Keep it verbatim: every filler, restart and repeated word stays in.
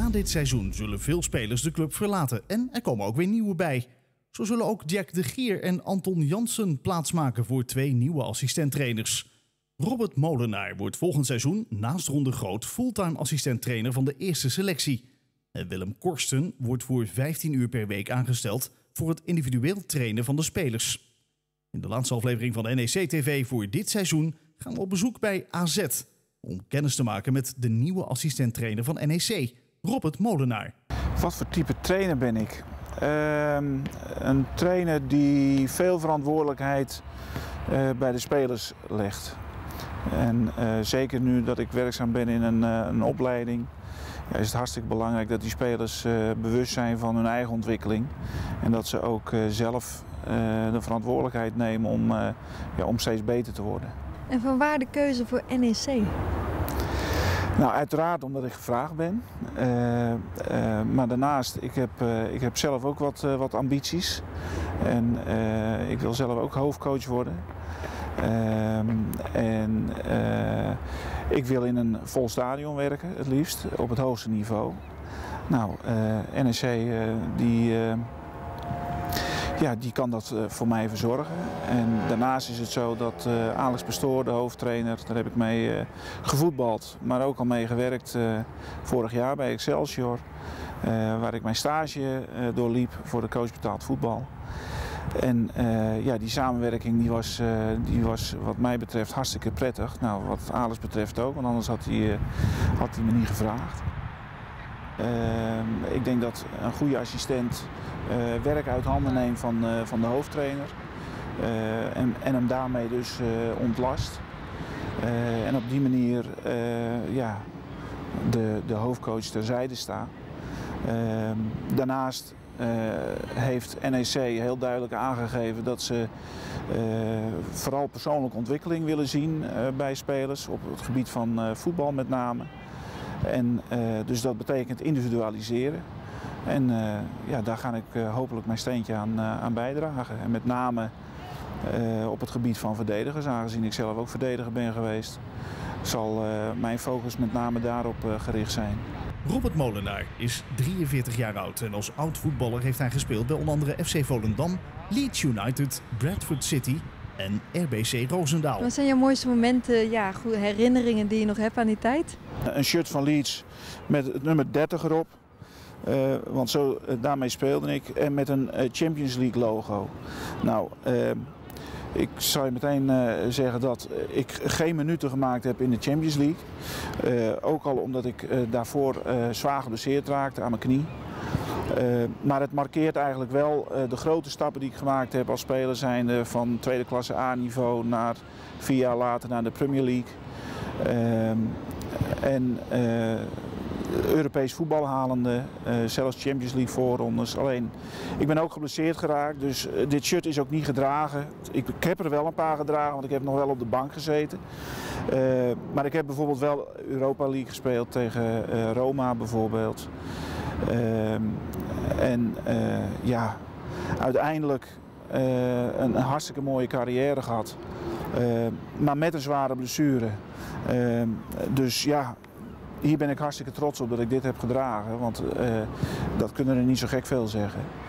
Na dit seizoen zullen veel spelers de club verlaten en er komen ook weer nieuwe bij. Zo zullen ook Jack de Gier en Anton Jansen plaatsmaken voor twee nieuwe assistenttrainers. Robert Molenaar wordt volgend seizoen naast Ron de Groot fulltime assistenttrainer van de eerste selectie. En Willem Korsten wordt voor vijftien uur per week aangesteld voor het individueel trainen van de spelers. In de laatste aflevering van N E C T V voor dit seizoen gaan we op bezoek bij A Z om kennis te maken met de nieuwe assistenttrainer van N E C, Robert Molenaar. Wat voor type trainer ben ik? Uh, een trainer die veel verantwoordelijkheid uh, bij de spelers legt. En uh, zeker nu dat ik werkzaam ben in een, uh, een opleiding, ja, is het hartstikke belangrijk dat die spelers uh, bewust zijn van hun eigen ontwikkeling. En dat ze ook uh, zelf uh, de verantwoordelijkheid nemen om, uh, ja, om steeds beter te worden. En vanwaar de keuze voor N E C? Nou, uiteraard omdat ik gevraagd ben. Uh, uh, maar daarnaast, ik heb, uh, ik heb zelf ook wat, uh, wat ambities. En uh, ik wil zelf ook hoofdcoach worden. Uh, en uh, ik wil in een vol stadion werken, het liefst, op het hoogste niveau. Nou, uh, N E C uh, die, uh, ja, die kan dat uh, voor mij verzorgen. En daarnaast is het zo dat uh, Alex Pastoor, de hoofdtrainer, daar heb ik mee uh, gevoetbald, maar ook al mee gewerkt uh, vorig jaar bij Excelsior. Uh, waar ik mijn stage uh, doorliep voor de coach betaald voetbal. En uh, ja, die samenwerking die was, uh, die was wat mij betreft hartstikke prettig. Nou, wat Alex betreft ook, want anders had hij, uh, had hij me niet gevraagd. Uh, ik denk dat een goede assistent uh, werk uit handen neemt van, uh, van de hoofdtrainer. Uh, en, en hem daarmee dus uh, ontlast. Uh, en op die manier uh, ja, de, de hoofdcoach terzijde staat. Uh, daarnaast Uh, heeft N E C heel duidelijk aangegeven dat ze uh, vooral persoonlijke ontwikkeling willen zien uh, bij spelers, op het gebied van uh, voetbal met name. En, uh, dus dat betekent individualiseren. En uh, ja, daar ga ik uh, hopelijk mijn steentje aan, uh, aan bijdragen. En met name uh, op het gebied van verdedigers, aangezien ik zelf ook verdediger ben geweest, zal uh, mijn focus met name daarop uh, gericht zijn. Robert Molenaar is drieënveertig jaar oud en als oud-voetballer heeft hij gespeeld bij onder andere F C Volendam, Leeds United, Bradford City en R B C Roosendaal. Wat zijn jouw mooiste momenten, ja, goede herinneringen die je nog hebt aan die tijd? Een shirt van Leeds met het nummer dertig erop, uh, want zo, uh, daarmee speelde ik, en met een uh, Champions League logo. Nou, uh, ik zou je meteen uh, zeggen dat ik geen minuten gemaakt heb in de Champions League. Uh, ook al omdat ik uh, daarvoor uh, zwaar geblesseerd raakte aan mijn knie. Uh, maar het markeert eigenlijk wel uh, de grote stappen die ik gemaakt heb als speler zijnde van tweede klasse A-niveau naar vier jaar later naar de Premier League. Uh, en uh, Europees voetbal halende, uh, zelfs Champions League voorrondes. Alleen, ik ben ook geblesseerd geraakt, dus uh, dit shirt is ook niet gedragen. Ik, ik heb er wel een paar gedragen, want ik heb nog wel op de bank gezeten. Uh, maar ik heb bijvoorbeeld wel Europa League gespeeld tegen uh, Roma bijvoorbeeld. Uh, en uh, ja, uiteindelijk uh, een, een hartstikke mooie carrière gehad. Uh, maar met een zware blessure. Uh, dus ja, hier ben ik hartstikke trots op dat ik dit heb gedragen, want uh, dat kunnen er niet zo gek veel zeggen.